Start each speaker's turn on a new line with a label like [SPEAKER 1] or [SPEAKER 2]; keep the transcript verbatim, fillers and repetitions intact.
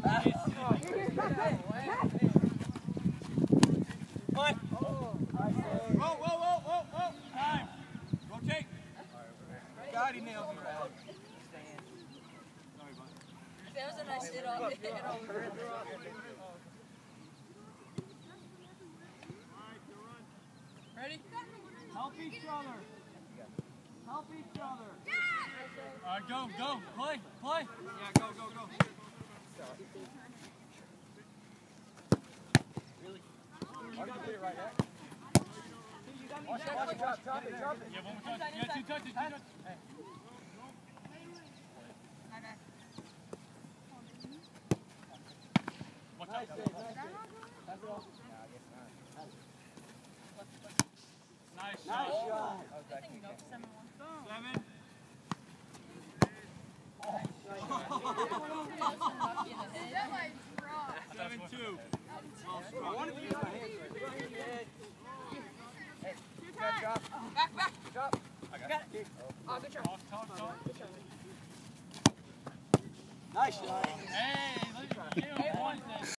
[SPEAKER 1] Whoa, whoa, whoa, whoa, whoa. Time. Rotate. God, he nailed me right.
[SPEAKER 2] That was a nice hit off. Ready?
[SPEAKER 1] Help each other. Help each other. All right, go, go. Play, play. Yeah, go, go, go. Really? You got it right there. Watch it, watch it, drop, drop it, drop it. Yeah, one more touch. Yeah, two touches, two touches. Hey. Watch out. Nice save, nice save. Pass it off. Nice shot. Nice shot.
[SPEAKER 2] I think we go seven one.
[SPEAKER 1] Seven. Seven two. I wanted to use my hands right. Hey, drop.
[SPEAKER 2] Back, back.
[SPEAKER 1] Drop.
[SPEAKER 2] I got it. Oh, good try.
[SPEAKER 1] Talk, talk, talk.
[SPEAKER 2] Good try.
[SPEAKER 1] Nice shot. Hey, look at you.